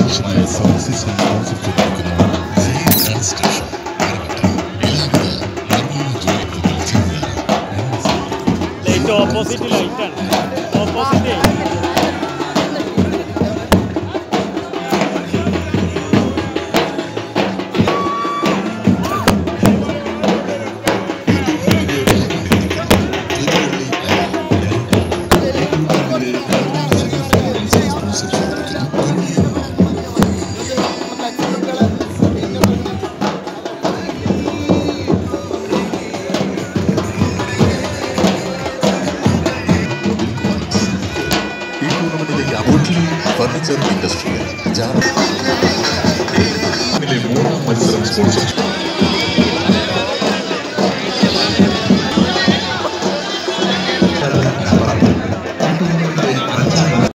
ആവശ്യമായ services and concept കൊടുക്കുന്ന Jayan station എല്ലാവിധ നിർമ്മാണ ജോലികളും ലൈറ്റ് ഓപ്പോസിറ്റ് ലൈറ്റാണ് ഓപ്പോസിറ്റ് ഫർണിച്ചർ ഇൻഡസ്ട്രിയിൽ മൂന്നാം മത്സരം സ്പോൺസർ